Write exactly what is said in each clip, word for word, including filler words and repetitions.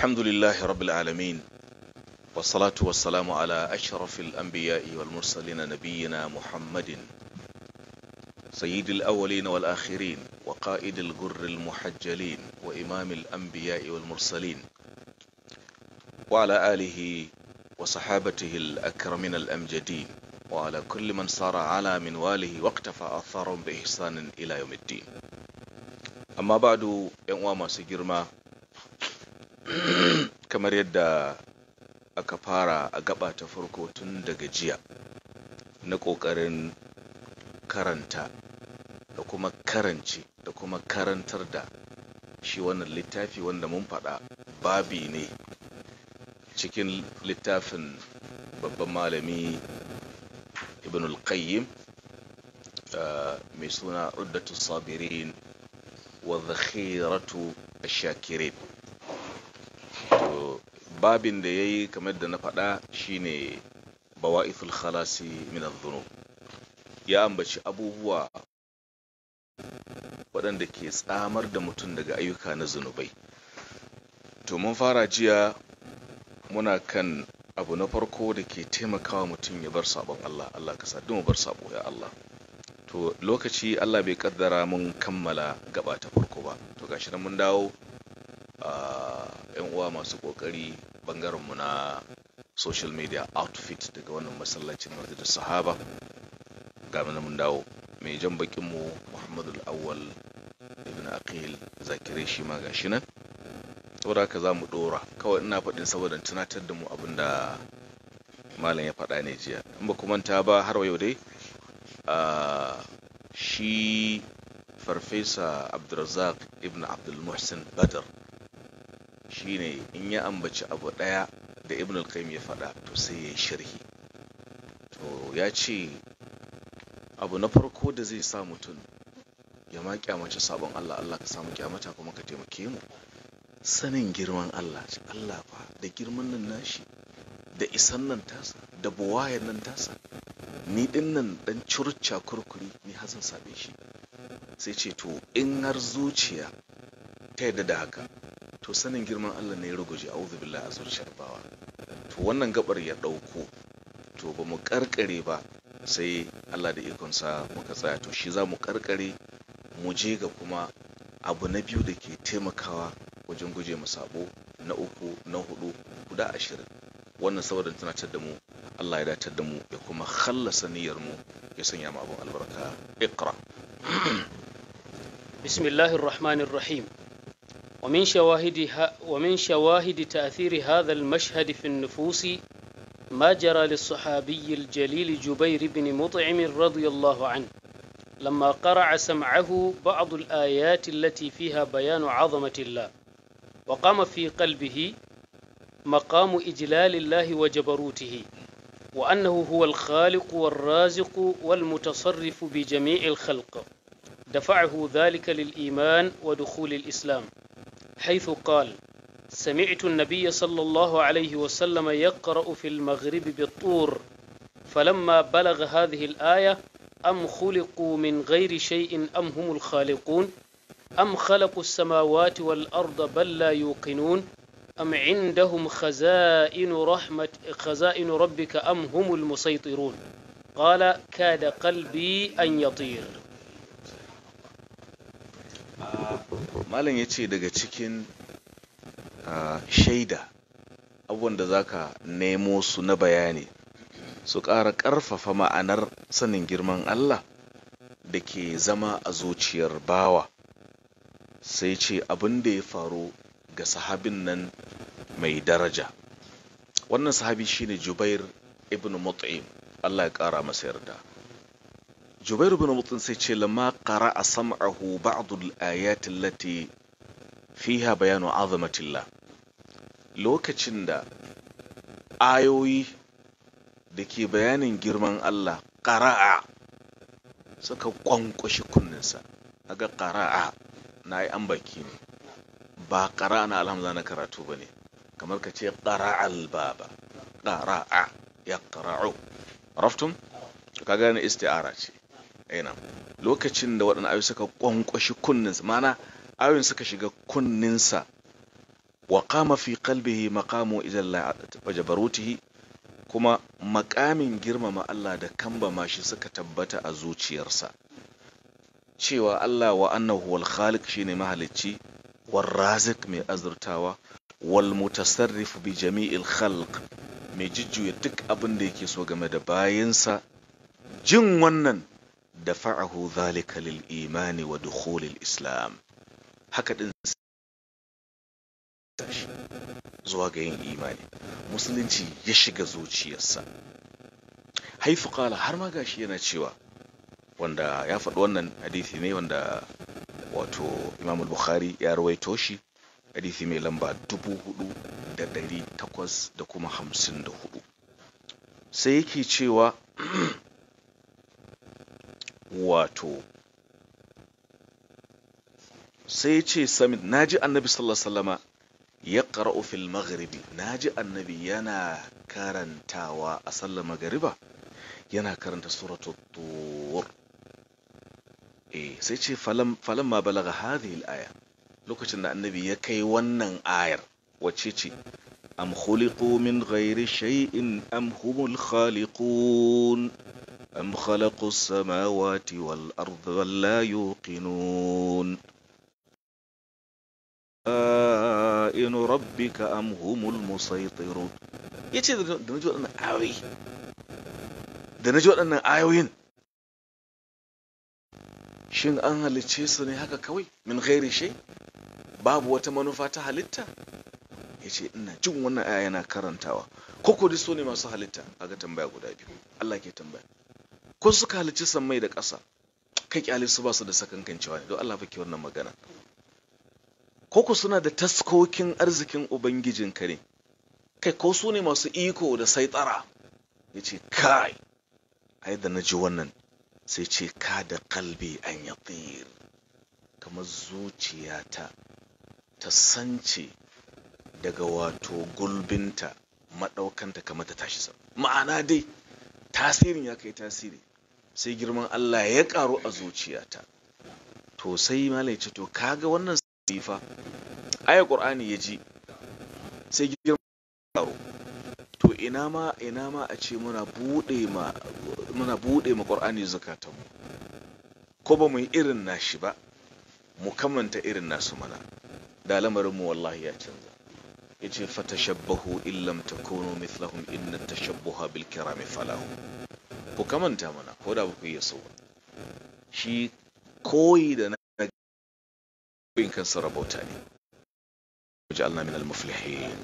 الحمد لله رب العالمين، والصلاة والسلام على أشرف الأنبياء والمرسلين نبينا محمد سيد الأولين والآخرين وقائد الغر المحجلين وإمام الأنبياء والمرسلين وعلى آله وصحابته الأكرمين الأمجدين وعلى كل من صار على منواله واقتفى آثارهم بإحسان إلى يوم الدين. أما بعد ينوى ما سجرما kamar yadda aka fara a gaba ta farko tun daga jiya na ƙoƙarin karanta da kuma karanci da kuma karantar da shi wannan littafi wanda mun faɗa babi ne cikin littafin babban malami ibn al-qayyim mai suna uddatu sabirin wa zakhiratu ash-shakirin. babin da ya yi kamar da na faɗa shine bawa'ithul khalasi min adh-dhunub, ya ambaci abubuwa waɗanda ke tsamar da mutum daga ayyuka na zunubai. To mun fara jiya muna kan abu na farko da ke taimakawa mutum ya bar sabon Allah. Allah ka sa mu bar sabo ya Allah. To lokaci Allah bai kaddara mun kammala gaba ta farko ba, to gashi nan mun dawo a yan uwa masu kokari bangaren mu na social media outfit daga wannan masallacin Masjidus Sahaba. Ga mun dawo mai jan bakin mu Muhammadul Awwal ibn Aqil Zakire, shi ma gashi nan. Saboda haka zamu dora, kawai ina faɗin saboda tunatar da mu abinda malam ya faɗa ne jiya. In ba ku manta ba har yau dai a shi farfesa Abdurrazzaq ibn Abdul Muhsin Badr shine in ya ambaci abu daya da Ibn al-Qayyim ya faɗa to sai ya sharhi. To ya ce abu na farko da zai sa mutum ya ma kyamace sabon Allah, Allah ka samu kyamata kuma ka taimake mu, sanin girman Allah. Allah fa da girman nan nashi, da isan nan tasa, da buwayen nan tasa, ni din nan dan curca kurkuri ni hazan sabe shi. Sai ce to in har zuciya ta yadda da haka, to sanin girman Allah ne ya ruguje, a'udhu billahi azur sharbawa. To wannan gabar ya dauko, to ba mu karkare ba sai Allah da ikonsa muka tsaya. To shi za mu karkare mu je ga kuma abu na biyu da ke taimakawa wajen guje mu sabo, na uku, na hudu, guda ashirin. Wannan saboda tunatar da mu, Allah ya datar da mu ya kuma khallasa niyyar mu ya sanya mu abun albarka. Iqra. Bismillahir Rahmanir Rahim. ومن شواهد ومن شواهد تأثير هذا المشهد في النفوس ما جرى للصحابي الجليل جبير بن مطعم رضي الله عنه لما قرع سمعه بعض الآيات التي فيها بيان عظمة الله، وقام في قلبه مقام إجلال الله وجبروته، وأنه هو الخالق والرازق والمتصرف بجميع الخلق. دفعه ذلك للإيمان ودخول الإسلام، حيث قال: سمعت النبي صلى الله عليه وسلم يقرأ في المغرب بالطور، فلما بلغ هذه الآية: أم خلقوا من غير شيء أم هم الخالقون، أم خلقوا السماوات والأرض بل لا يوقنون، أم عندهم خزائن رحمة خزائن ربك أم هم المسيطرون، قال: كاد قلبي أن يطير. Malam ya ce daga cikin shaida abubuwan da zaka nemo su na bayani su ƙara ƙarfafa ma'anar sanin girman Allah da ke zama a zuciyar bawa, sai ce abin da ya faru ga sahabin nan mai daraja. Wannan sahabi shine Jubair ibn Mut'im, Allah ya ƙara masa yarda. Jubair ibn Mut'im sai ce lamma qara'a sam'ahu ba'd al-ayat allati fiha bayanu 'azamatillah, lokacin da ayoyi da ke bayanin girman Allah qara'a suka kwankwashi kunninsa. Aga qara'a na yi an baki ne, ba qara'a na alhamza na karatu bane, kamar ka ce qara'al baba, qara'a yaqra'u, araftum? Ka gane isti'ara ce. Aina lokacin da waɗannan ayoyi suka kwankwashi kunninsa, mana ayoyin suka shiga kunninsa, wa qama fi qalbihi maqamu ijalla wa jabarutihi, kuma makamin girmama Allah da kambama shi suka tabbata a zuciyarsa, cewa Allah wa annahu wal khaliq shine mahalicci, wal raziq mai azurtawa, wal mutasarrif bi jami'il khalq mai jujjuya duk abin da yake so game da bayinsa. Jin wannan dafa'ahu dhalika lil imani wa dukhulil islam, haka din zuwa ga yin imani, musulunci ya shiga zuciyarsa. Haifu qala, har ma gashi yana cewa, wanda ya faɗi wannan hadisi ne wanda wato Imam al-Bukhari ya rawaito shi, hadisi mai lamba dubu hudu da ɗari takwas da kuma hamsin da hudu. Sai yake cewa wato sai ce sami naji annabi sallallahu alaihi wasallama ya qara'u fil maghribi, naji annabi yana karantawa a sallar magriba, yana karanta suratul tur. eh sai ce falam falamma balaga hadhihi al-aya, lokacin da annabi ya kai wannan ayar, wacce ce am khuliqu min ghairi shay'in am humul khaliqun am khalaqu as-samawati wal arda wal la yuqinun in rabbika am humul musaytirun. Yace da naji waɗannan ayoyi da naji waɗannan ayoyin shin an halicce su ne haka kawai min ghairi shay, babu wata manufa ta halitta? Yace ina jin wannan aya yana karantawa, ko ko so ne masu halitta? Kaga tambaya guda biyu Allah ke tambaya. Ko suka halicci sammai da ƙasa, kai kyale su ba su da sakankancewa ne don Allah fa ke wannan magana? Ko ko suna da taskokin arzikin ubangijinka ne, kai ko su ne masu iko da saitara? Yace kai, ai da naji wannan sai ce ka da kalbi an yatir, kamar zuciyata ta sance daga wato gulbinta maɗaukanta kamar ta tashi sama. Ma'ana dai tasirin ya kai tasiri, sai girman Allah ya ƙaru a zuciyata. To sai malai ce to kaga wannan sifa ayar Qur'ani ya ji sai girman ƙaru. To ina ma ina ma a ce muna bude ma muna bude ma Qur'ani zakatanmu, ko ba mu yi irin nashi ba, mu kamanta irin nasu mana, da lamarin mu wallahi ya canza. Yace fatashabbahu in lam takunu mithlahum inna tashabbuha bil kirami falahu. Ku kamanta mana ko da ba ku yi so. Shi koyi da na koyin kansa rabauta ne. وجعلنا من المفلحين.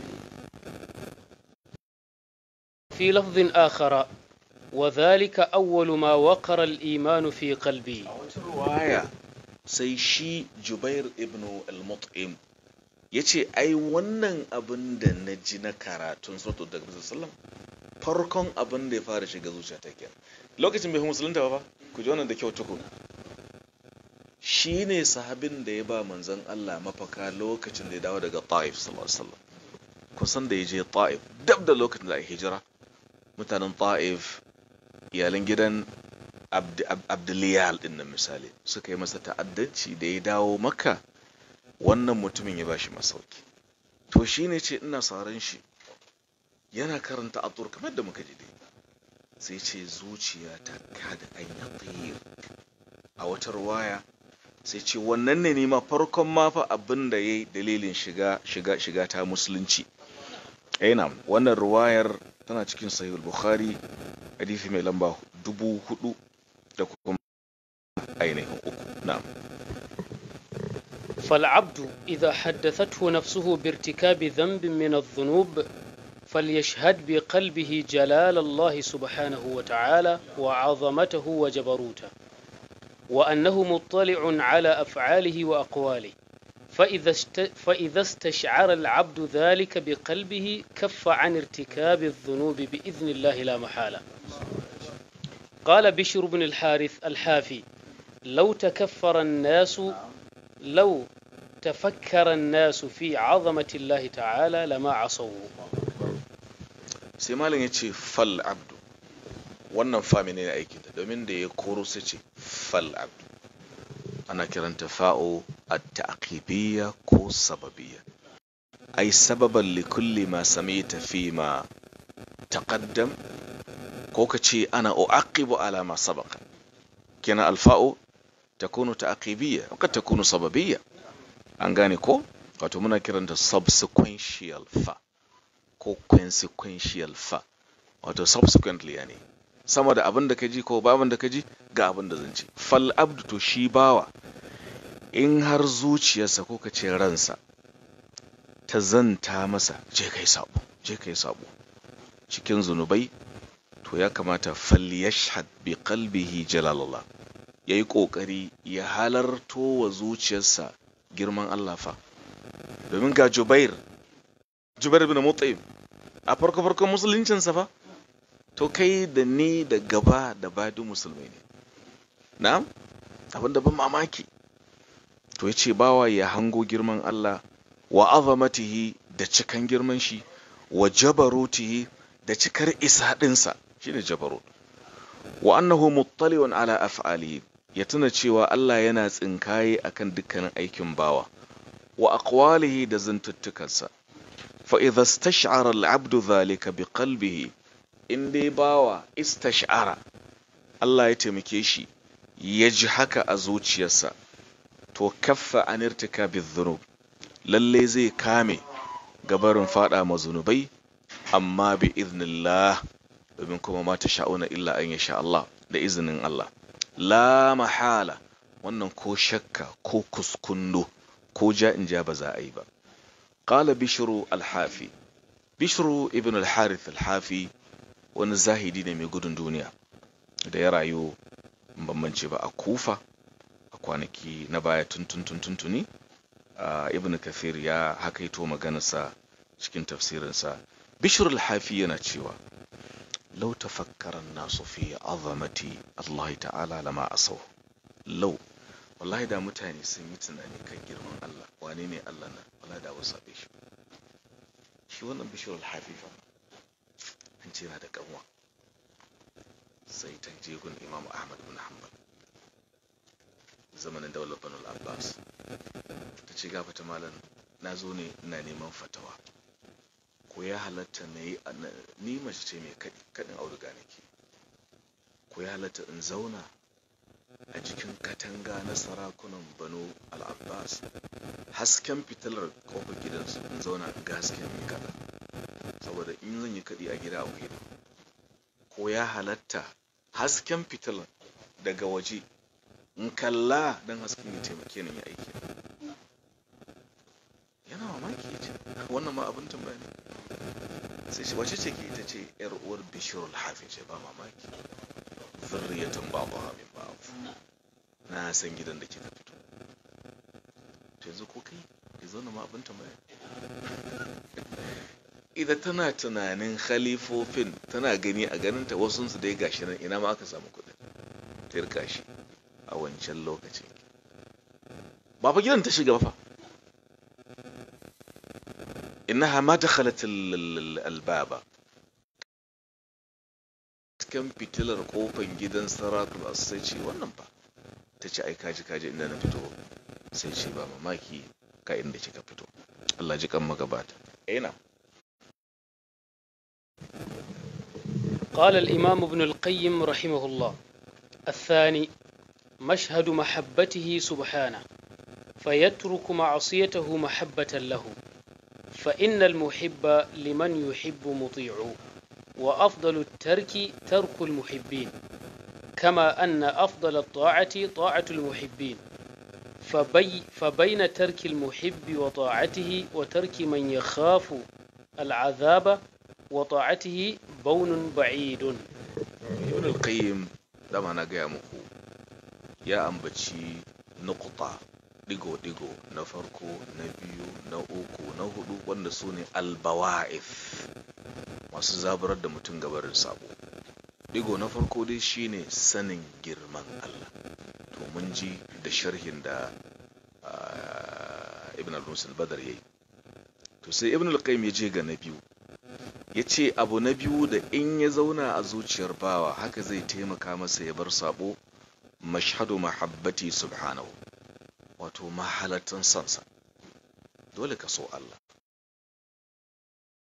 في لفظ آخر وذلك أول ما وقر الإيمان في قلبي. رواية sai shi Jubair ibn al-Mut'im yace ai wannan abin da na ji na karatun suratul daga sallam farkon abin da ya fara shiga zuciya ta kenan lokacin bai musulunta ba. Ku ji wannan da kyau tukun. Shine sahabin da ya ba manzon Allah mafaka lokacin da ya dawo daga Taif sallallahu alaihi wasallam. Kusan da ya je Taif dab da lokacin da ya hijira, mutanen Taif iyalan gidan Abduliyal din nan misali suka yi masa ta'addanci, da ya dawo Makka wannan mutumin ya bashi masauki. To shine ce ina saran shi yana karanta atur kamar da muka ji dai, sai ce zuciya ta kada an yatir. A wata ruwaya sai ce wannan ne ma farkon ma fa abin da yayi dalilin shiga shiga shiga ta musulunci. Eh na'am, wannan ruwayar tana cikin Sahih al-Bukhari hadisi mai lamba dubu hudu da kuma ainihin uku. Na'am. فالعبد إذا حدثته نفسه بارتكاب ذنب من الذنوب فليشهد بقلبه جلال الله سبحانه وتعالى وعظمته وجبروته، وأنه مطلع على أفعاله وأقواله، فإذا, است... فإذا استشعر العبد ذلك بقلبه كف عن ارتكاب الذنوب بإذن الله لا محالة. قال بشر بن الحارث الحافي: لو تكفر الناس لو تفكر الناس في عظمة الله تعالى لما عصوه. sai malin ya ce fal abdu, wannan fami ne na aikin da domin da ya koro sai ce fal abdu, ana kiranta fa'o at-ta'qibiyya ko sababiyya. ai sababan li kulli ma samaita fi ma taqaddam, ko ka ce ana uaqibu ala ma sabaqa. Kina alfa'u takunu ta'qibiyya wa qad takunu sababiyya, an gane ko? Wato muna kiranta subsequential fa ko consequential fa, wato subsequently yani sama da abin da ka ji ko babin da ka ji ga abin da zan ce. Fal abdu, to shi bawa in har zuciyarsa ko ka ce ransa ta zanta masa je kai sabo je kai sabo cikin zunubai, to ya kamata falyashhad bi qalbihi jalalullah, yayi kokari ya halarto wa zuciyarsa girman Allah fa. Domin ga Jubair Jubair ibn Mut'im a farko farkon musuluncin sa fa, to kai da ni da gaba da badu musulmai ne. Na'am, abin da ban mamaki. To yace bawa ya hango girman Allah wa azamatihi, da cikan girman shi, wa jabarutihi, da cikar isa dinsa, shine jabarut, wa annahu muttali'un ala af'alihi, ya tuna cewa Allah yana tsinkaye akan dukkanin aikin bawa, wa aqwalihi, da zantuttukansa. Fa idha istash'ara al-'abdu dhalika bi qalbihi, in dai bawa istash'ara, Allah ya taimake shi ya ji haka a zuciyarsa, to kaffa an irtikabi dhunub, lalle zai kame gabarin fada mazunubai, amma bi idnillah, domin kuma ma ta sha'una illa an yasha Allah, da izinin Allah. La mahala, wannan ko shakka ko kuskundo ko ja in ja ba za a yi ba. Qala Bishru al-Hafi, Bishru ibn al-Harith al-Hafi wani zahidi ne mai gudun duniya da ya rayu bambance ba a Kufa a kwanaki na baya tuntun tuntuni. Ibn Kathir ya hakaito maganarsa cikin tafsirinsa. Bishr al-Hafi yana cewa law tafakkara an-nasu fi azamati Allah ta'ala lama asaw. Law, wallahi da mutane sun yi tunani kan girman Allah, wane ne Allah nan, wallahi da wasu abe shi. Shi wannan Bishr al-Hafi fa an ce yana da kanwa, sai ta je gun Imam Ahmad bin Hanbal zamanin daular Banu al-Abbas, ta ce gafata malam, na zo ne ina neman fatawa, ko ya halatta na yi, ni mace ce mai kaɗin auduga nake, ko ya halatta in zauna a cikin katanga na sarakunan Banu al-Abbas, hasken fitilar kofar gidansu in zauna ga hasken mai kaɗa, saboda in zan yi kaɗi a gida a gida, ko ya halatta hasken fitilar daga waje in kalla don hasken ya taimake ni ya aiki. Yana mamaki ya ce wannan ma abin tambaya ne. Sai shi wace ce ke ita ce yar uwar Bishr al-Hafi, ce ba mamaki, zurriyatan ba'daha min ba'd, na san gidan da kika fito. To yanzu ko kai ya zo ma abin tambaya. Idan tana tunanin khalifofin, tana gani a ganinta wasu su dai gashi nan, ina ma aka samu kuɗin ta rika shi a wancan lokacin. Ba fa gidan ta shiga ba fa, innaha ma dakhalat al-baba, kan fitilar kofan gidan sarakuna sai ce wannan ba, ta ce ai kaji kaji inda na fito, sai ce ba mamaki ka inda kika fito. Allah ji kan magabata. Ina قال الإمام ابن القيم رحمه الله: الثاني مشهد محبته سبحانه، فيترك معصيته محبة له، فإن المحب لمن يحب مطيع، وأفضل الترك ترك المحبين، كما أن أفضل الطاعة طاعة المحبين، فبي فبين ترك المحب وطاعته وترك من يخاف العذاب وطاعته بون بعيد. Ibn al-Qayyim dama na gaya muku ya ambaci nuqta, digo digo na farko, na biyu, na uku, na hudu, wanda su ne al-bawa'if, masu zaburar da mutum gabarin sabo. Digo na farko dai shine sanin girman Allah, to mun ji da sharhin da Ibn al-Musa al-Badr yayi. To sai Ibn al-Qayyim ya je ga na biyu, ya ce abu na biyu da in ya zauna a zuciyar bawa haka zai taimaka masa ya bar sabo, mashhadu mahabbati subhanahu, wato mahalatan sansa. Dole ka so Allah,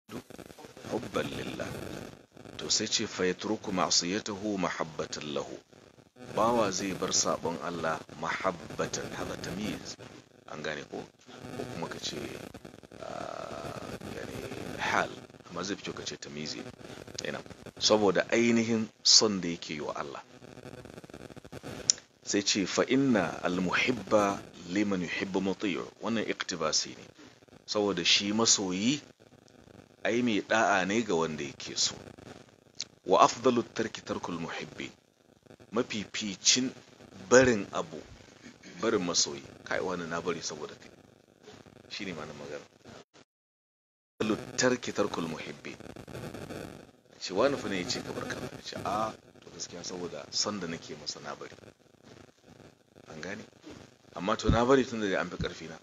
hubban lillah. To sai ce fa yatruku ma'siyatahu mahabbatan lahu, bawa zai bar sabon Allah mahabbatan, hada tamyiz, an gane ko ko kuma kace yani hal, amma zai fito kace tamyizi ina, saboda ainihin son da yake yi wa Allah. sai ce fa inna al-muhibba liman yuhibbu muti'u, wannan iktibasi ne, saboda shi masoyi ai mai da'a ne ga wanda yake so. Wa afdalu tarki tarkul muhibbi, mafificin barin abu barin masoyi, kai wani na bari saboda kai, shine ma na magana. Afdalu tarki tarkul muhibbi, shi wani fa ne yace ka bar kaza, ce a to gaskiya saboda son da nake masa na bari, an gane, amma to na bari tun da an fi karfi na.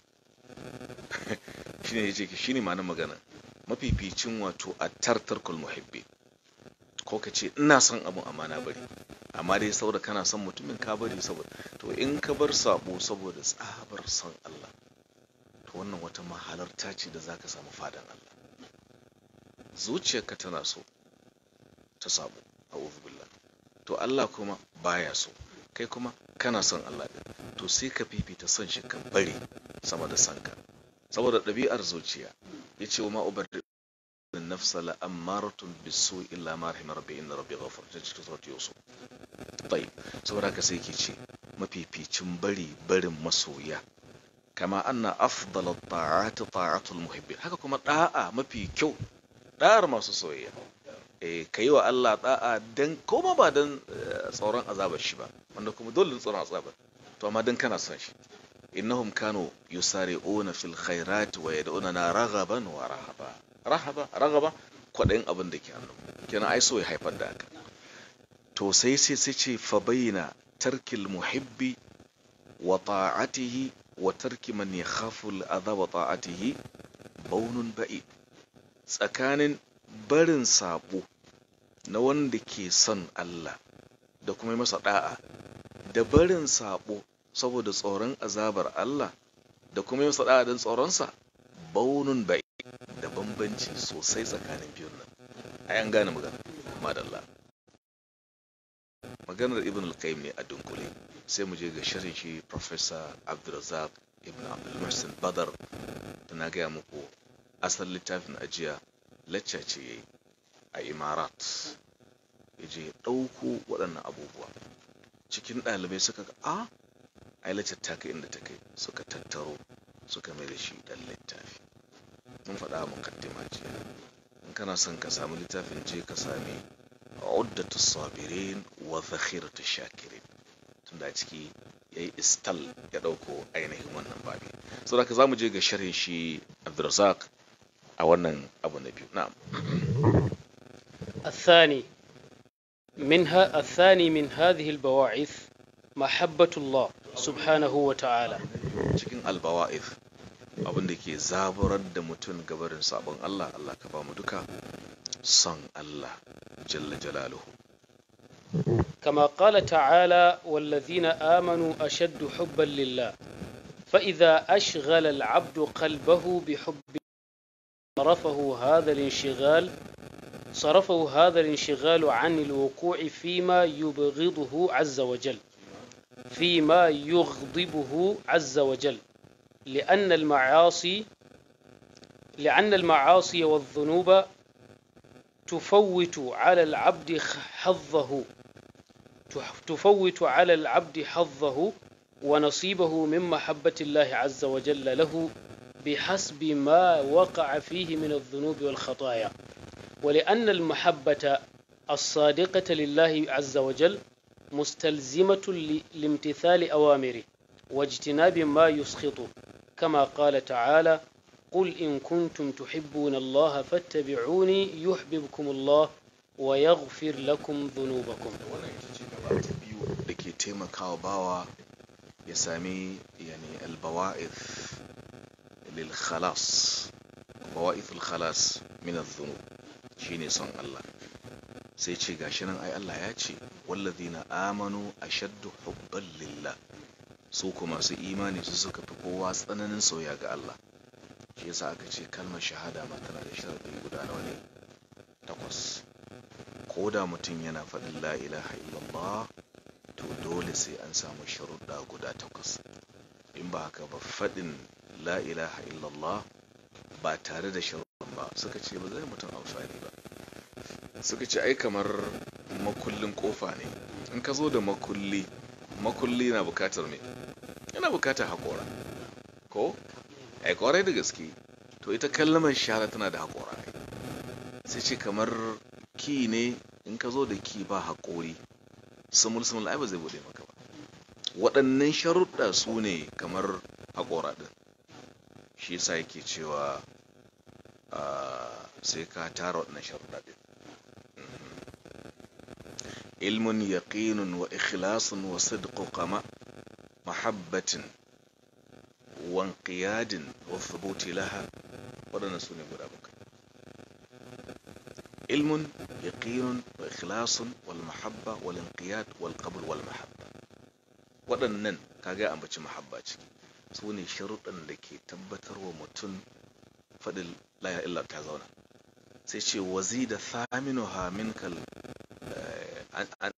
Shine yace ki shine ma na magana, mafificin wato a tartarkul muhibbi, ko ka ce ina son abu amma na bari, amma dai saboda kana son mutumin ka bari saboda, to in ka bar sabo saboda tsabar son Allah, to wannan wata mahalarta ce da zaka samu fadan Allah. Zuciyarka tana so ta sabo, a'udhu billah, to Allah kuma baya so, kai kuma kana son Allah din, to sai ka fifita son shi ka bari sama da son ka, saboda ɗabi'ar zuciya yace wa ma ubarri nafsa la ammaratun bisu illa ma rahima rabbi inna rabbi ghafur, ta cikin surat yusuf. Tayyib, saboda ka sai ke ce mafificin bari barin masoya, kama anna afdal at-ta'ati ta'atul muhibbi, haka kuma da'a mafi kyau da'ar masu soyayya. eh kai wa Allah da'a dan koma ba dan tsoron azabar shi ba, wanda kuma dole tsoron azabar, to amma dan kana son shi. innahum kanu yusari'una fil khairati wa yad'una raghaban wa rahaba, rahaba ragaba kwadayin abin da ke hannu kenan, ai so ya haifar da haka. To sai sai sai ce fa bayna tarkil muhibbi wa ta'atihi wa tarki man yakhafu al-adha wa ta'atihi baunun ba'id, tsakanin barin sabo na wanda ke son Allah da kuma masa da'a, da barin sabo saboda tsoron azabar Allah da kuma masa da'a don tsoronsa, baunun ba'id, da bambanci sosai tsakanin biyun nan. ai an gane magana madalla. Maganar Ibn al-Qayyim ne a dunkule, sai mu je ga shirin shi Professor Abdulrazak Ibn Abdul Muhsin Badar, na gaya muku asalin littafin ajiya lacca ce yayi a Imarat, yaje ɗauko waɗannan abubuwa, cikin ɗalibai suka ga a ai laccar ta kai inda ta kai, suka tattaro suka mai da shi ɗan littafi. mun faɗa mukaddima ce, in kana son ka samu littafin je ka sami uddatu sabirin wa zakhiratu shakirin, tunda a ciki yayi istal ya dauko ainihin wannan babi. Saboda ka zamu je ga sharhin shi Abdurrazzaq a wannan abu na biyu. Na'am. الثاني منها الثاني من هذه البواعث محبة الله سبحانه وتعالى. cikin albawa'ith abin da ke zaburar da mutum gabarin sabon Allah, Allah ka ba mu duka son Allah jalla jalaluhu. كما قال تعالى والذين آمنوا أشد حبا لله فإذا أشغل العبد قلبه بحب صرفه هذا الانشغال صرفه هذا الانشغال عن الوقوع فيما يبغضه عز وجل فيما يغضبه عز وجل لأن المعاصي لأن المعاصي والذنوب تفوت على العبد حظه تفوت على العبد حظه ونصيبه من محبة الله عز وجل له بحسب ما وقع فيه من الذنوب والخطايا. ولأن المحبة الصادقة لله عز وجل مستلزمة لامتثال أوامره واجتناب ما يسخطه، كما قال تعالى قل إن كنتم تحبون الله فاتبعوني يحببكم الله ويغفر لكم ذنوبكم. da ke taimakawa bawa ya sami yani albawa'ith lil khalas, bawa'ith al khalas min adh-dhunub, shine son Allah. sai ce gashi nan ai Allah ya ce wallazina amanu ashaddu hubban lillah, su kuma su imani su suka fi kowa tsananin soyayya ga Allah. shi yasa aka ce kalmar shahada ma tana da sharaɗi guda nawa ne? Takwas. Ko da mutum yana faɗin la ilaha illallah to dole sai an samu sharuɗa guda takwas. In ba haka ba faɗin la ilaha illallah ba tare da sharuɗan ba suka ce ba zai mutum amfani ba. Suka ce ai kamar makullin kofa ne, in ka zo da makulli, makulli na bukatar me? Yana bukatar haƙora ko? Ai ƙwarai da gaske. To ita kalmar shahada tana da haƙora ai. Sai ce kamar ki ne, in ka zo da ki ba haƙori sumul sumul ai ba zai bude maka ba. Waɗannan sharuɗa su ne kamar haƙora ɗin. Shi yasa yake cewa sai ka tara waɗannan sharuɗa ɗin. ilmun yaqinun wa ikhlasun wa sidqu qama mahabbatin wa inqiyadin wa thubuti laha. Waɗannan su ne guda bakwai. ilmun yaqinun wa ikhlasun wal mahabba wal inqiyad wal qabul wal mahabba. Waɗannan kaga ambaci mahabba ciki, su ne sharuɗan da ke tabbatar wa mutum faɗin la ilaha illa ta zauna. Sai ce wazida thaminuha minkal an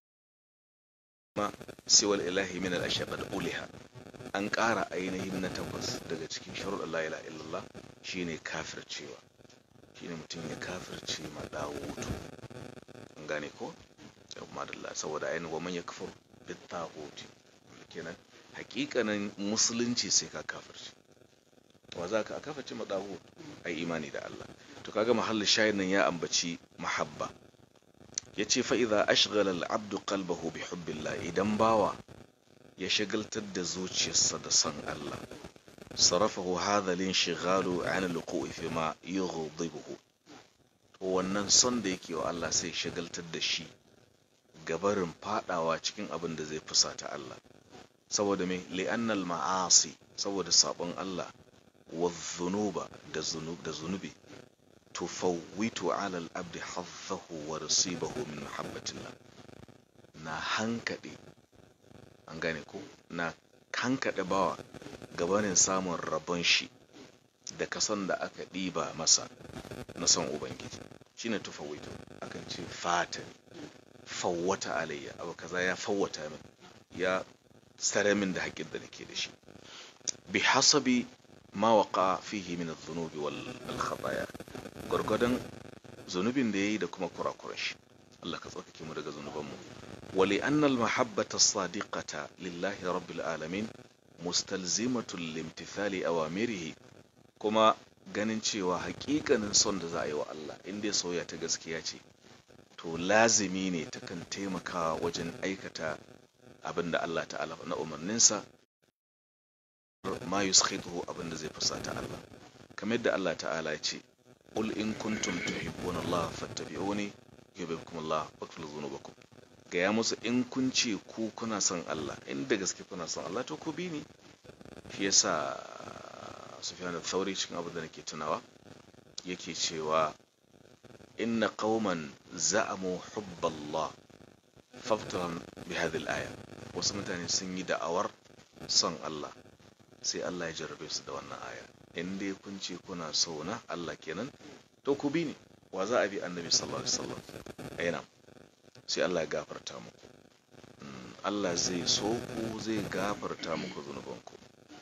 ma siwal ilahi min al-ashaqad uliha. An ƙara ainihin na takwas daga cikin sharuɗan la ilaha illallah shine kafircewa, shine mutum ya kafirce ma dawutu. An gane ko? Madalla, saboda ainihin wa man yakfur bit taghut kenan hakikanin musulunci sai ka kafirce. Wa za ka kafirce ma dawut? Ai imani da Allah. To kaga mahallin shayin nan ya ambaci mahabba. Yace fa idza ashghala al-abdu qalbahu bi hubbillah, idan bawa ya shagaltar da zuciyarsa da san Allah, sarafahu hadha al-inshigalu 'an al-wuqu'i fi ma yughdibuhu. To wannan son da yake wa Allah sai shagaltar da shi gabarin fadawa cikin abin da zai fusata Allah. Saboda me? li'anna al-ma'asi, saboda sabon Allah, wa dhunuba da zunub da zunubi tufawwitu 'ala al-abdi haddahu wa nasibahu min mahabbatillah. Na hankade, an gane ko, na hankade bawa gabanin samun rabon shi da kasan da aka ɗiba masa na son Ubangiji. Shine tufawwitu, akan ce fata, fawwata alayya, abu kaza ya fawwata min, ya sare min da haƙƙin da nake da shi. Bi hasabi ma waqa fihi min adh-dhunubi wal khataya, gurgudan zunubin da yayi da kuma kurakuran shi. Allah ka tsarkake mu daga zunubanmu. Wa li anna al-mahabbata as-sadiqata lillahi rabbil alamin mustalzimatun limtithali awamirihi, kuma ganin cewa haƙiƙanin son da za a yi wa Allah in dai soyayya ta gaskiya ce, to lazimi ne ta kan taimakawa wajen aikata abinda Allah ta'ala na umarninsa, ma yuskhituhu abinda zai fusata Allah. Kamar yadda Allah ta'ala ya ce qul in kuntum tuhibbuna Allah fattabi'uni yuhibbukum Allah waghfir dhunubakum. Gaya musu in kun ce ku kuna son Allah, in da gaske kuna son Allah to ku bi ni. Shi yasa Sufyan al-Thawri cikin abin da nake tunawa yake cewa inna qauman za'amu hubballah faftaran bi hadhihi al-aya. Wasu mutane sun yi da'awar son Allah, sai Allah ya jarrabe su da wannan aya. In dai kun ce kuna so na Allah kenan to ku bi ni. Wa za a bi? Annabi sallallahu alaihi wasallam. Aina sai Allah ya gafarta muku. Allah zai so ku, zai gafarta muku zunubanku.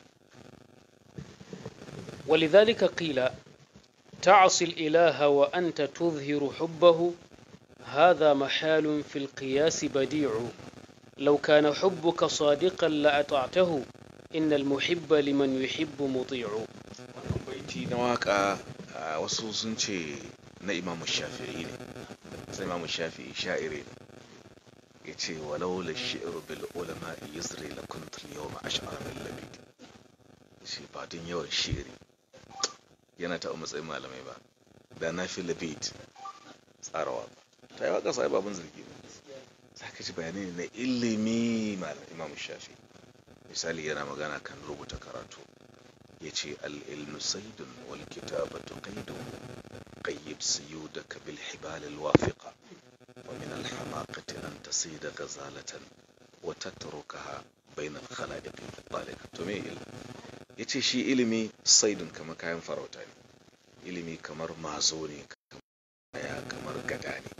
ولذلك قيل تعصي الإله وأنت تظهر حبه، هذا محال في القياس بديع، لو كان حبك صادقا لأطعته، إن المحب لمن يحب مطيع. baiti na waka wasu sun ce na Imam Shafi'i ne, sai Imam Shafi'i sha'iri ne, yace walau la shi'ru bil ulama yusri la kuntu al-yawma ash'ara min labid. Shi ba din yawan shi'iri yana ta matsayin malamai ba, da na fi labid tsarawa ba. Ta yi waka sai babun zargi ba, zaka ji bayanai na ilimi malam Imam Shafi'i. Misali yana magana kan rubuta karatu, yace al-ilmu saydun wal kitabatu qaydun qayyid suyudaka bil hibal al wafiqa wa min al hamaqati an tasida ghazalatan wa tatrukaha bayna al khalaiq talika. To me ilmi yace shi ilimi saidun kamar kayan farauta ne, ilimi kamar mazo ne, kamar kamar gada ne.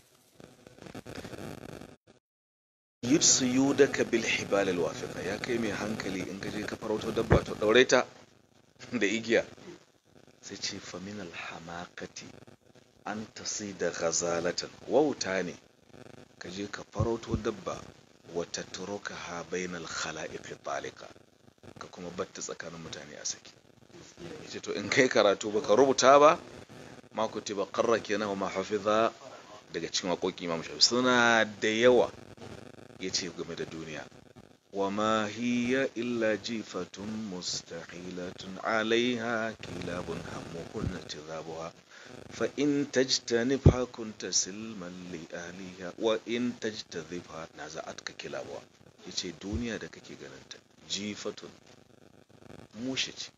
yudsu yudaka bil hibal al wafiqa, ya kai mai hankali in ka je ka farauto dabba to daure ta da igiya. sai ce fa min al hamaqati an tasida ghazalatan, wauta ne ka je ka farauto dabba wa tatrukaha bainal khalaiqi talika, ka kuma batta tsakanin mutane a saki. yace to in kai karatu baka rubuta ba, ma kutiba qarra kenan wa ma hafiza, daga cikin waƙoƙi Imam Shafi suna da yawa yace game da duniya. wa ma hiya illa jifatun mustahilatun alaiha kilabun hammuhun tizabuha fa in tajtanibha kunta silman li ahliha wa in tajtadhibha naza'atka kilabuha. yace duniya da kake ganin ta jifatun, mushe ce,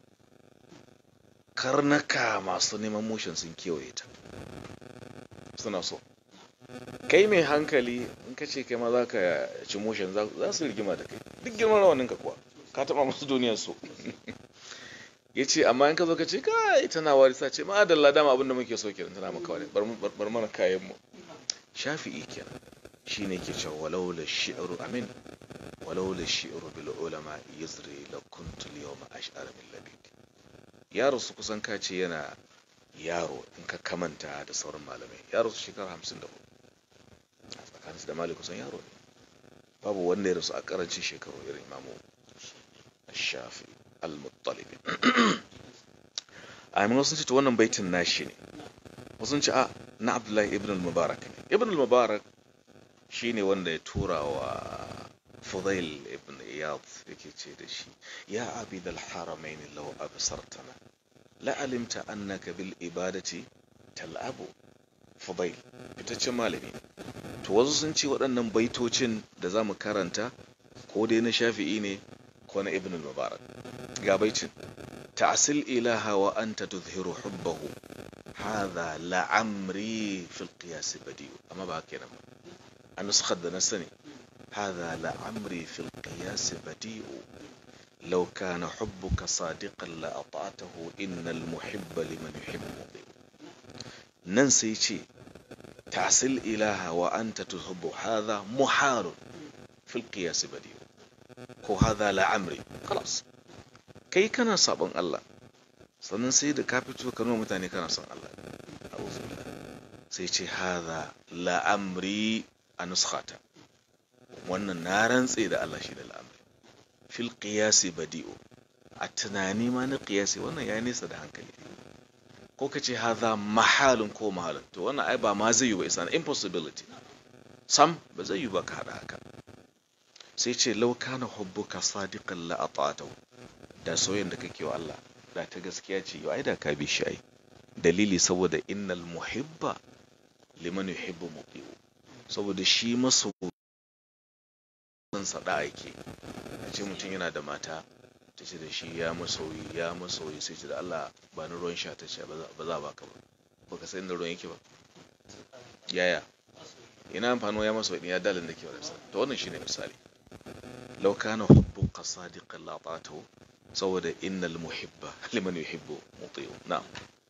karnaka masu neman mushen sun kewaye ta suna so. kai mai hankali in ka ce kai ma za ka ci mushen za su rigima da kai, duk girman rawanin ka kuwa ka taba masu duniyar so. ya ce amma in ka zo ka ce kai tana wari, sa ce ma adalla dama abinda muke so kenan, tana maka wari, bar mana kayan mu. Shafi'i kenan shine ke cewa walau la shi'ru amin walau la shi'ru bil ulama yuzri la kuntu al yawma ash'ar min labid. yaro su kusan ka ce yana yaro in ka kamanta da sauran malamai, yaro su shekara hamsin da hudu a tsakaninsu da malik kusan yaro ne, babu wanda ya rasu a karancin shekaru irin Imamu Shafi al-Muttalibi. a wasu ce wannan baitin nashi ne, wasu ce a na Abdullahi ibn al-Mubarak ne. ibn al-Mubarak shine wanda ya tura wa Fudail ibn Iyad yake ce da shi ya abid al-haramain law absartana la alimta annaka bil ibadati tal'abu. Fudail fitaccen malami. to wasu sun ce waɗannan baitocin da zamu karanta ko dai na Shafi'i ne ko na Ibn al-Mubarak. ga baitin ta'sil ilaha wa anta tudhiru hubbahu hadha la'amri fil qiyas badi'u. amma ba kenan ba, an nuskhat da nasani hadha la'amri fil qiyas badi'u law kana hubbuka sadiqan la ata'tahu innal muhibba liman yuhibbu muti'u. nan sai ce ta'sil ilaha wa anta tuhibbu hadha muharun fil qiyas badi'u ko hadha la'amri. خلاص kai kana sabon Allah sannan sai da ka fito ka nuna mutane kana son Allah, sai ce hadha la'amri a nuskhata, wannan na rantse da Allah shi da la'amri. fil qiyasi badi'u, a tunani ma na qiyasi wannan yayi nesa da hankali. ko kace hadha mahalun ko mahalun, to wannan ai ba ma zai yi ba, isa impossibility, sam ba zai yi ba ka hada haka. sai ce law kana hubbuka sadiqan la ata'tahu, da soyayyen da kake wa Allah da ta gaskiya ce yau ai da ka bi shi ai. dalili saboda innal muhibba liman yuhibbu muti'u, saboda shi maso sada yake. a ce mutum yana da mata ta ce da shi ya masoyi ya masoyi sai ce da Allah ba ni ruwan sha, ta ce ba za ba ka ba, baka san inda ruwan yake ba, yaya ina amfani ya masoyi ya dalin da ke wa rasa. to wannan shine misali, law kana hubbuka sadiqan la ta'tahu saboda innal muhibba liman yuhibbu muti'u. na'am.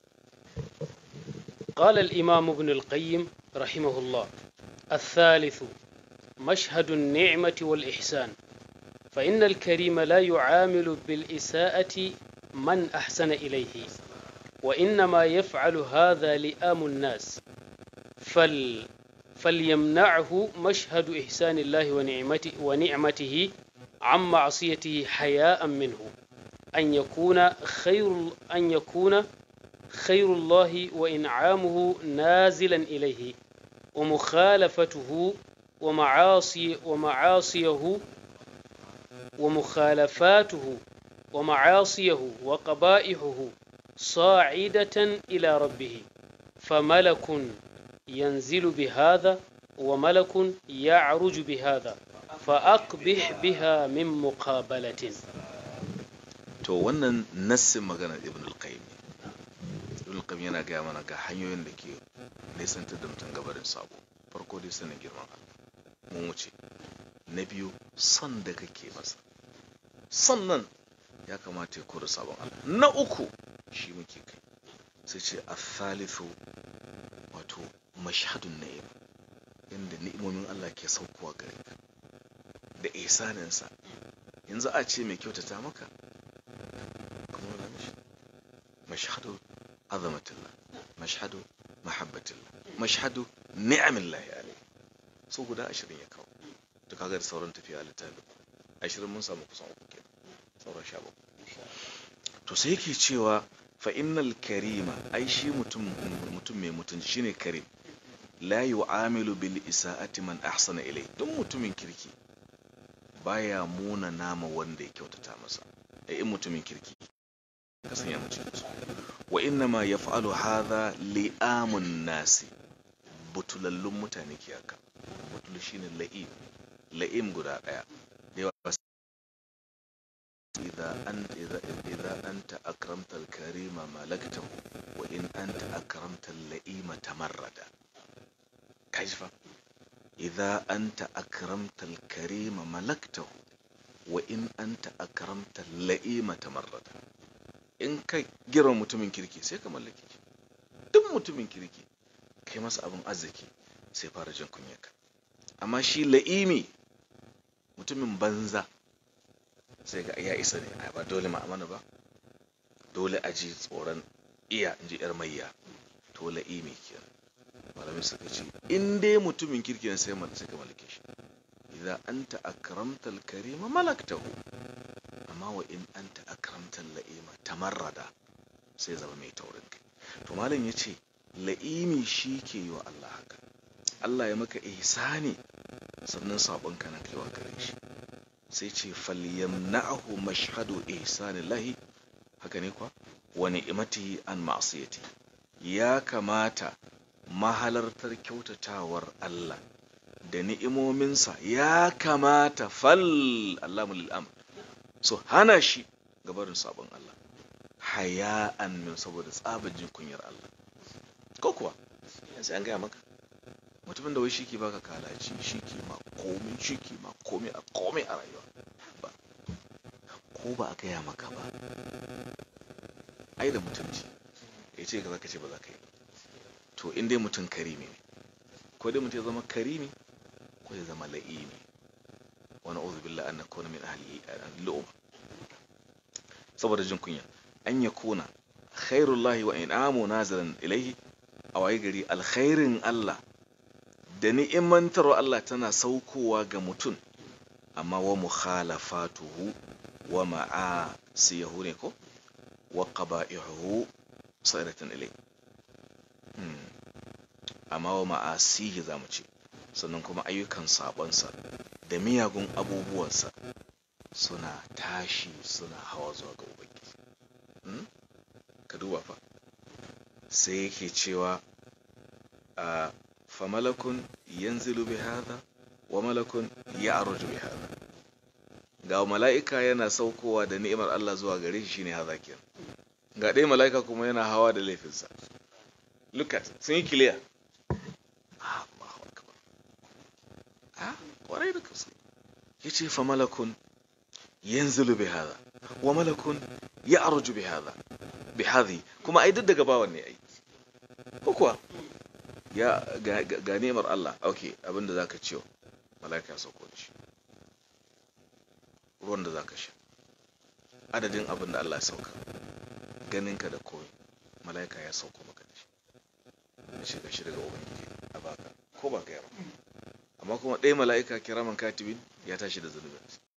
قال الإمام ابن القيم رحمه الله: الثالث مشهد النعمة والإحسان، فإن الكريم لا يعامل بالإساءة من أحسن إليه، وإنما يفعل هذا لئام الناس، فل فليمنعه مشهد إحسان الله ونعمته, ونعمته عن معصيته حياء منه أن يكون خير أن يكون خير الله وإنعامه نازلا إليه، ومخالفته ومعاصي ومعاصيه ومخالفاته ومعاصيه وقبائحه صاعدة إلى ربه، فملك ينزل بهذا وملك يعرج بهذا فأقبح بها من مقابلة. to wannan nassin maganar Ibn al-Qayyim. Ibn al-Qayyim yana gaya mana ga hanyoyin da ke nisantar da mutum gabarin sabo. farko dai sanin girman Allah, mun wuce. na biyu son da kake masa, son nan ya kamata ya kore sabon Allah. Na uku shi muke kai, sai ce athalithu, wato mashhadun na'im, inda ni'imomin Allah ke saukowa gare ka da ihsaninsa. yanzu a ce mai kyautata maka kuma na mishi mashhadu azamatillah, mashhadu mahabbatillah, mashhadu ni'amillahi alayhi. so guda ashirin ya kawo. to kaga da sauran tafiya a littafin ashirin mun samu kusan uku kenan, sauran sha bakwai. to sai yake cewa fa innal karima, ai shi mutum mutum mai mutunci shine karim, la yu'amilu bil isa'ati man ahsana ilay. duk mutumin kirki baya muna nama wanda ya kyautata masa. ai in mutumin kirki ka sanya mu cikin su. wa inna ma yaf'alu hadha li'amun nasi, butulallun mutane ke haka. butul shine la'im, la'im guda daya da yawa. idza anta idza idza anta akramta al-karima malaktahu wa in anta akramta al-la'ima tamarrada. kaifa idza anta akramta al-karima malaktahu wa in anta akramta al-la'ima tamarrada. in kai girman mutumin kirki sai ka mallake shi. duk mutumin kirki kai masa abin arziki sai fara jin kunyarka. amma shi la'imi, mutumin banza, sai ga ya isa ne, ai ba dole ma'amana ba, dole a ji tsoron iya in ji yar mayya. to la'imi kenan. malamai suka ce in dai mutumin kirki ne sai sai ka mallake shi. idza anta akramta al-karima malaktahu, amma wa in anta akramta al-la'ima tamarrada, sai zama mai taurin kai. to malam yace la'imi shi ke yi wa Allah haka. Allah ya maka ihsani sannan sabon kana kaiwa gare shi. sai ce falyamna'ahu mashhadu ihsanillahi, haka ne kwa, wa ni'matihi an ma'siyati. ya kamata mahalartar kyautawar Allah da ni'imominsa, ya kamata fal Allahu lil amr, so hana shi gabarin sabon Allah, haya'an min, saboda tsabajin kunyar Allah. ko kuwa sai an gaya maka mutumin da wai shi ke baka kalaci, shi ke ma komai, shi ke ma komai a komai a rayuwa, ba ko ba a gaya maka ba, ai da mutunci ya ce ka zaka ce ba za ka yi. to in dai mutum karimi ne, ko dai mutum ya zama karimi ko ya zama la'imi. wa na'udhu billahi an nakuna min ahli al-lu'um, saboda jin kunya. an yakuna khairullahi wa in'amu nazilan ilayhi, a waye gari alkhairin Allah da ni'imantar Allah tana saukowa ga mutum, amma wa mukhalafatuhu wa ma'asiyahu ne ko wa qaba'ihu sa'iratan ilay. hmm. amma wa ma'asihi zamu ce, sannan kuma ayyukan sabonsa da miyagun abubuwansa suna tashi suna hawa zuwa ga ubangiji. hmm? ka duba fa, sai yake cewa a famalakun yanzilu bi hadha wa malakun ya'ruju bi hadha. ga mala'ika yana saukowa da ni'imar Allah zuwa gare shi, shine hadha kenan. ga dai mala'ika kuma yana hawa da laifinsa. look at, sun yi clear. Allahu akbar. ah kwarai da kasu. yace famalakun yanzilu bi hadha wa malakun ya'ruju bi hadha bi hadhi, kuma ai duk daga bawan ne ai ko kuwa ya ga, ga nemar Allah. okay, abinda zaka ciyo malaika sauko da shi, ruwan da zaka sha, adadin abinda Allah ya sauka, ganinka da koyi malaika ya sauko maka da shi, ya shiga shi daga ubangiji a baka ko ba ka yaba. amma kuma ɗaya malaika kiraman katibin ya tashi da zunubin.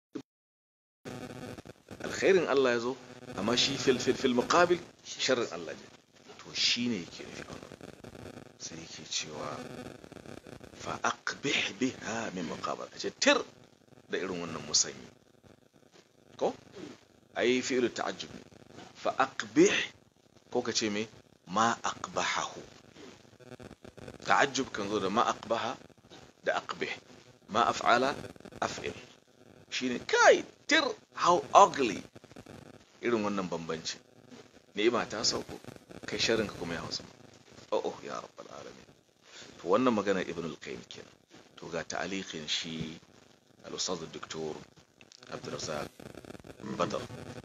alkhairin Allah ya zo, amma shi fil fil fil muqabil sharrin Allah ne. to shine yake nufi wannan. sai yake cewa fa aqbih biha min muqabal, ce tir da irin wannan musanyi ko ai fi'lu ta'ajjub. fa aqbih ko kace me ma aqbahahu. ta'ajjub kan zo da ma aqbaha da aqbih, ma af'ala af'il, shine kai tir, how ugly irin wannan bambanci. ni'ima ta sauko kai sharrin ka kuma ya hausa. oh oh ya rabbal alamin. to wannan magana ibn al-qayyim kenan. to ga ta'aliqin shi al-ustad al-doktor Abdurrazzaq badar.